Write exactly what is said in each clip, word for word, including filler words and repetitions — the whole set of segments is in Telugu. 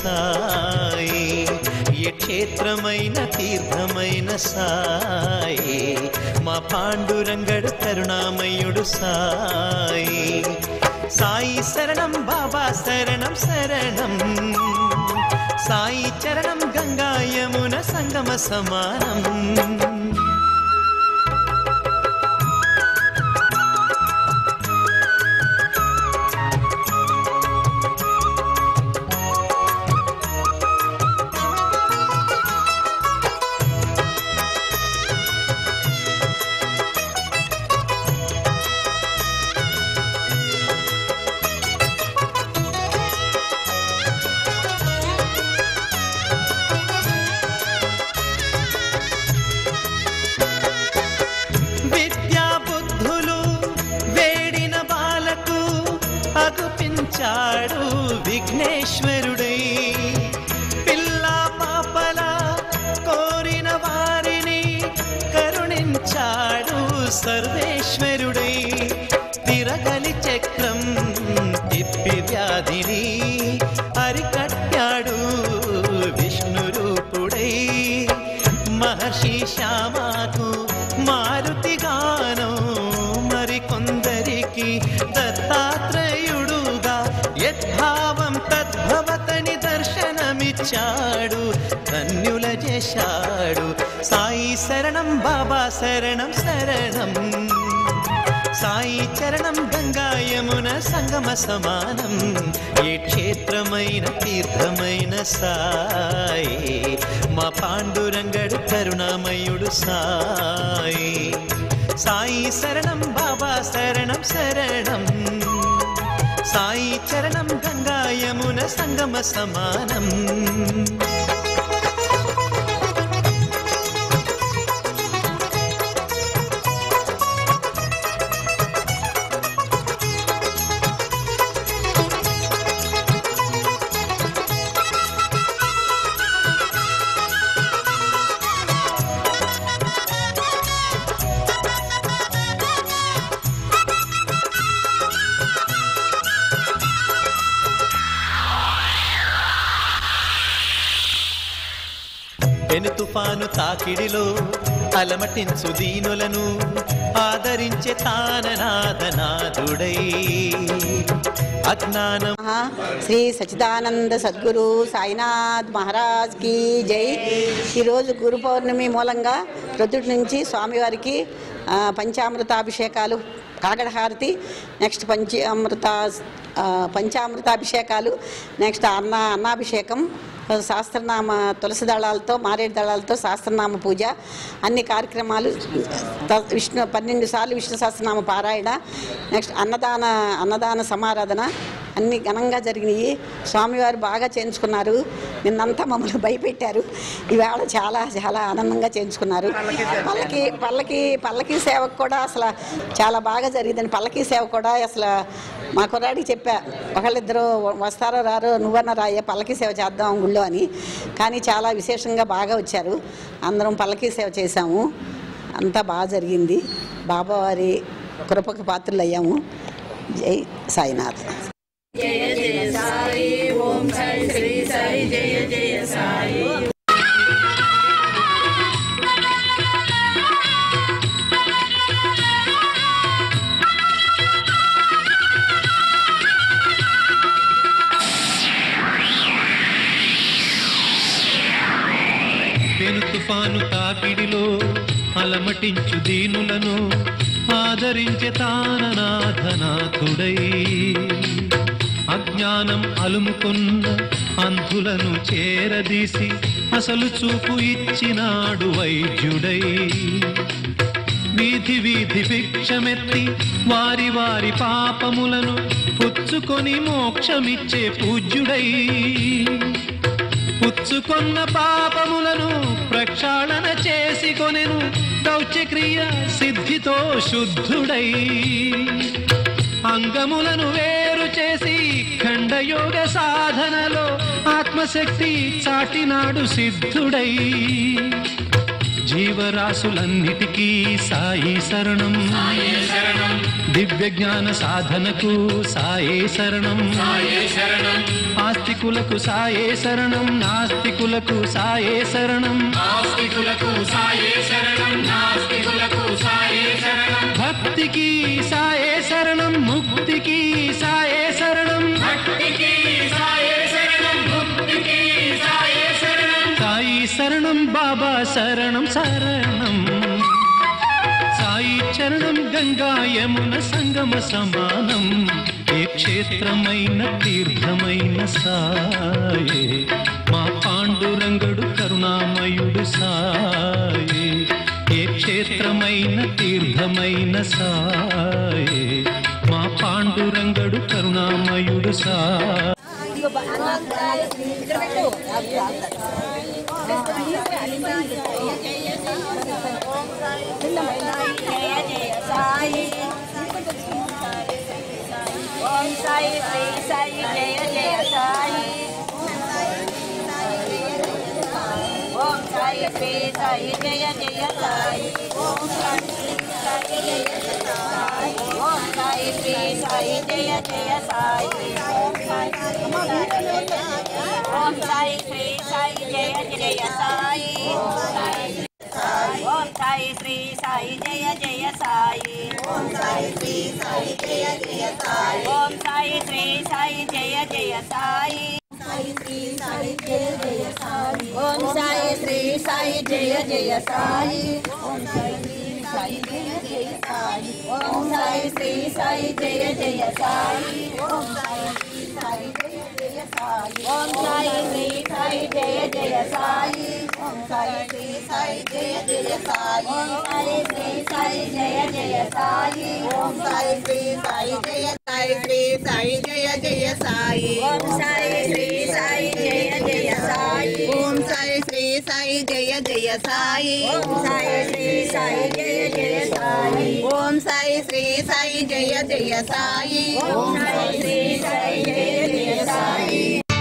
సాయి, ఏ క్షేత్రమైన తీర్థమైన సాయి, మా పాండురంగడు కరుణామయుడు సాయి. సాయి శరణం బాబా శరణం శరణం, సాయి చరణం గంగా యమున సంగమ సమానం. విఘ్నేశ్వరుడై పిల్ల పాపల కోరిన వారిని కరుణించాడు సర్వేశ్వరుడై. తిరగలి చక్రం తిప్పి వ్యాధిని అరికట్టాడు విష్ణు రూపుడై. మహర్షి శ్యామకు మారుతిగానం, మరికొందరికి దత్తాత్రేయుడుగా యద్భావం తద్భవతని దర్శనమిచ్చాడు, ధన్యుల చేశాడు. సాయి శరణం బాబా శరణం శరణం, సాయి చరణం గంగా యమున సంగమ సమానం. ఏ క్షేత్రమైన తీర్థమైన సాయి, మా పాండురంగడు కరుణామయుడు సాయి. సాయి శరణం బాబా శరణం శరణం, సాయి చరణం గంగా యమున సంగమ సమానం. పెను తుఫాను తాకిడిలో అలమటించు దీనులను ఆదరించే తాననాథనాథుడై. అజ్ఞానం శ్రీ సచ్చిదానంద సద్గురు సాయినాథ్ మహారాజ్ కి జై. ఈరోజు గురు పౌర్ణమి మూలంగా ప్రొద్దుటి నుంచి స్వామివారికి పంచామృతాభిషేకాలు, కాగడహారతి, నెక్స్ట్ పంచామృత పంచామృతాభిషేకాలు, నెక్స్ట్ అన్న అన్నాభిషేకం, శాస్త్రనామ తులసి దళాలతో మారేడు దళాలతో శాస్త్రనామ పూజ, అన్ని కార్యక్రమాలు, విష్ణు పన్నెండు సార్లు విష్ణు సహస్రనామ పారాయణ, నెక్స్ట్ అన్నదాన అన్నదాన సమారాధన అన్నీ ఘనంగా జరిగినాయి. స్వామివారు బాగా చేయించుకున్నారు. నిన్నంతా మమ్మల్ని భయపెట్టారు. ఈవేళ చాలా చాలా ఆనందంగా చేయించుకున్నారు. పల్లకి పల్లకి పల్లకీ సేవకు కూడా అసలు చాలా బాగా జరిగిందండి. పల్లకీ సేవ కూడా అసలు మా కుర్రాడికి చెప్పా, ఒకళ్ళిద్దరు వస్తారో రారో నువ్వన్న రాయ్యా పల్లకీ సేవ చేద్దాం గుళ్ళో అని. కానీ చాలా విశేషంగా బాగా వచ్చారు. అందరం పల్లకీ సేవ చేశాము. అంతా బాగా జరిగింది. బాబావారి కృపకు పాత్రలు అయ్యాము. జై సాయినాథ్. జయ జయ సాయి ఓం సాయి శ్రీ సాయి జయ జయ సాయి. పెను తుఫాను తాకిడిలో అలమటించు దీనులను ఆదరించే తాననాథనాథుడై. అజ్ఞానం అలుముకున్న అంధులను చేరదీసి అసలు చూపు ఇచ్చినాడు వైద్యుడై. వీధి వీధి భిక్షమెత్తి వారి వారి పాపములను పుచ్చుకొని మోక్షమిచ్చే పూజ్యుడై. పుచ్చుకొన్న పాపములను ప్రక్షాళన చేసి కొనెను దౌత్యక్రియ సిద్ధితో శుద్ధుడై. అంగములను వేరు చేసి ఖండయోగ సాధనలో ఆత్మశక్తి చాటినాడు సిద్ధుడై. జీవరాశులన్నిటికీ సాయి శరణం, దివ్య జ్ఞాన సాధనకు సాయే శరణం, ఆస్తిక ఆస్తికులకు సాయే శరణం నాస్తికులకు సాయే శరణం ఆస్తికులకు సాయే శరణం నాస్తికులకు సాయే శరణం భక్తికి సాయే శరణం ముక్తికి సాయే శరణం భక్తికి సాయే శరణం ముక్తికి సాయే శరణం సాయి శరణం బాబా శరణం శరణం సాయి చరణం గంగా యమున సంగమ సమానం ఏ క్షేత్రమైన తీర్థమైన సాయే మా పాండురంగడు కరుణామయుడు సాయే ఏ క్షేత్రమైన తీర్థమైన సాయే మా పాండురంగడు కరుణామయుడు సాయే ఓం సాయి శ్రీ సాయి జయ జయ సాయి ఓం సాయి శ్రీ సాయి జయ జయ సాయి ఓం సాయి శ్రీ సాయి జయ జయ సాయి ఓం సాయి శ్రీ సాయి జయ జయ సాయి ఓం సాయి శ్రీ సాయి జయ జయ సాయి ఓం సాయి శ్రీ సాయి జయ జయ సాయి ఓం సాయి శ్రీ సాయి జయ జయ సాయి ఓం సాయి శ్రీ సాయి జయ జయ సాయి ఓం సాయి శ్రీ సాయి జయ జయ సాయి ఓం సాయి శ్రీ సాయి జయ జయ సాయి ఓం సాయి శ్రీ సాయి జయ జయ సాయి ఓం సాయి శ్రీ సాయి జయ జయ సాయి ఓం సాయి శ్రీ సాయి జయ సాయి శ్రీ సాయి జయ జయ సాయి ఓం సాయి శ్రీ సాయి జయ జయ సాయి ఓం సాయి శ్రీ సాయి జయ జయ సాయి ఓం సాయి శ్రీ సాయి జయ జయ సాయి ఓం సాయి శ్రీ సాయి జయ జయ సాయి ఓం సాయి శ్రీ సాయి జయ జయ సాయి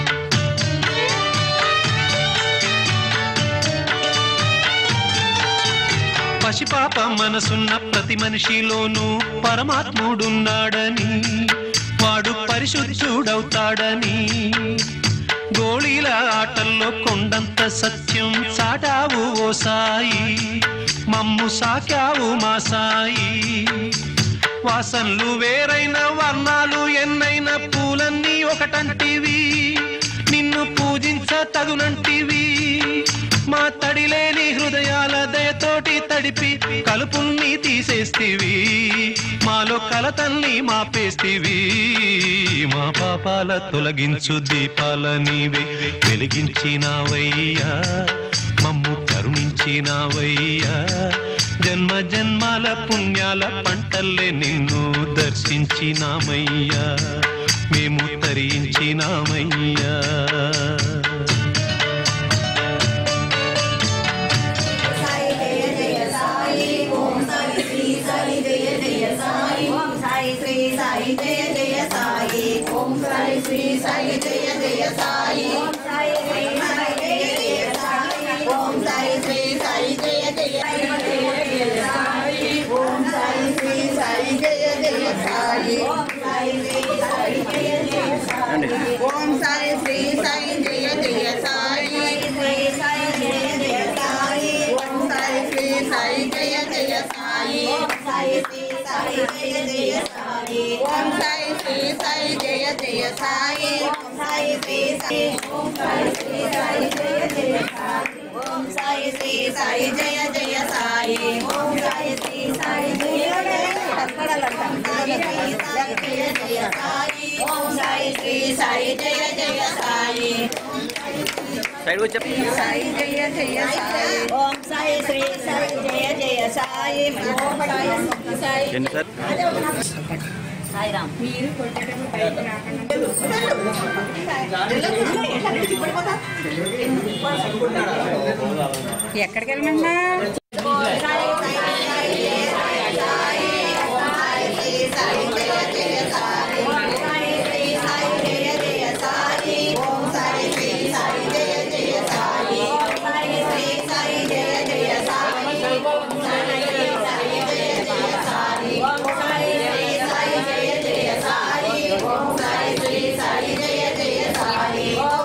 పసిపాప మనసున్న ప్రతి మనిషిలోనూ పరమాత్ముడున్నాడని వాడు పరిశుద్ధుడవుతాడని గోళీల ఆటల్లో కొండంత సత్యం చాటావు ఓ సాయి మమ్ము సాకావు మా సాయి వాసనలు వేరైన వర్ణాలు ఎన్నైన పూలన్నీ ఒకటంటివి నిన్ను పూజించ తగునంటివి మా తడిలేని హృదయాల దయతోటి తడిపి కలుపుల్ని తీసేస్తివి మాలో కలతల్ని మాపేస్తివి మా పాపాల తొలగించు దీపాల నీవే వెలిగించినావయ్యా మమ్ము కరుణించినావయ్యా జన్మ జన్మాల పుణ్యాల పంటల్లే నిన్ను దర్శించినామయ్యా మేము తరించినామయ్యా ఓం సాయి శ్రీ సాయి జయ జయ సాయి ఓం సాయి శ్రీ సాయి జయ జయ సాయి ఓం సాయి శ్రీ సాయి జయ జయ సాయి ఓం సాయి శ్రీ సాయి జయ జయ సాయి ఓం సాయి శ్రీ సాయి జయ జయ సాయి ఓం సాయి శ్రీ సాయి జయ జయ సాయి ఓం సాయి శ్రీ సాయి జయ జయ సాయి ఓం సాయి శ్రీ సాయి జయ జయ సాయి శ్రీ సాయి జయ జయ సాయి ఓం సాయి శ్రీ సాయి జయ జయ సాయి ఓం సాయి శ్రీ సాయి జయ జయ సాయి ఓం సాయి శ్రీ సాయి జయ జయ సాయి ఓం సాయి శ్రీ సాయి ఓం సాయి శ్రీ సాయి జయ జయ సాయి ఓం సాయి శ్రీ సాయి జయ జయ సాయి ఓం సాయి శ్రీ సాయి జయ జయ సాయి ఓం సాయి శ్రీ సాయి జయ జయ సాయి సైడ్ వచ్చి చెప్పు సాయి జయ జయ సాయి ఓం సాయి శ్రీ సాయి జయ జయ సాయి ఓం సాయి ఎన్ని సార్ సాయిరామ్ మీరు ఎక్కడికి వెళ్ళమన్నా ఓం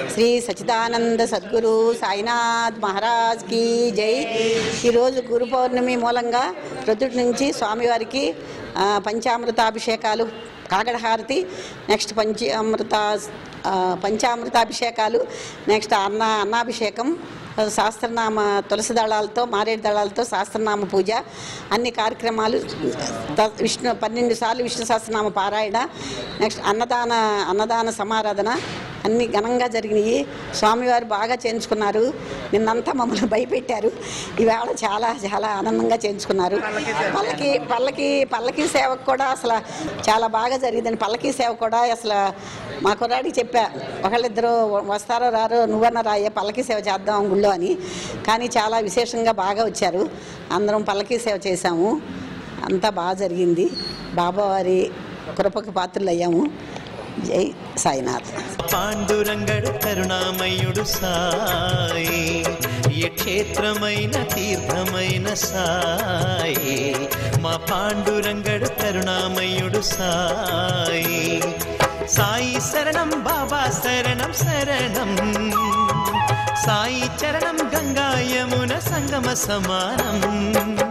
శ్రీ సచిదానంద సద్గురు సాయినాథ్ మహారాజ్ కి జై. ఈరోజు గురు పౌర్ణమి మూలంగా ప్రొద్దుటి నుంచి స్వామివారికి పంచామృతాభిషేకాలు, కాగడహారతి, నెక్స్ట్ పంచామృత పంచామృతాభిషేకాలు, నెక్స్ట్ అన్న అన్నాభిషేకం, శాస్త్రనామ తులసి దళాలతో మారేడు దళాలతో శాస్త్రనామ పూజ, అన్ని కార్యక్రమాలు, విష్ణు పన్నెండు సార్లు విష్ణు సహస్రనామ పారాయణ, నెక్స్ట్ అన్నదాన అన్నదాన సమారాధన అన్ని ఘనంగా జరిగినాయి. స్వామివారు బాగా చేయించుకున్నారు. నిన్నంతా మమ్మల్ని భయపెట్టారు. ఈవేళ చాలా చాలా ఆనందంగా చేయించుకున్నారు. పల్లకి పల్లకి పల్లకి సేవకు కూడా అసలు చాలా బాగా జరిగిందండి. పల్లకి సేవ కూడా అసలు మా కుర్రాడికి చెప్పా, ఒకళ్ళిద్దరు వస్తారో రారో నువ్వన్న రాయే పల్లకి సేవ చేద్దాం గుళ్ళో అని. కానీ చాలా విశేషంగా బాగా వచ్చారు. అందరం పల్లకి సేవ చేశాము. అంతా బాగా జరిగింది. బాబావారి కృపకు పాత్రలు అయ్యాము. జై సాయినాథ్. పాండురంగడు కరుణామయుడు సాయి, ఏ క్షేత్రమైన తీర్థమైన సాయి. మా పాండురంగడు కరుణామయుడు సాయి. సాయి శరణం బాబా శరణం శరణం. సాయి చరణం గంగా యమున సంగమ సమానం.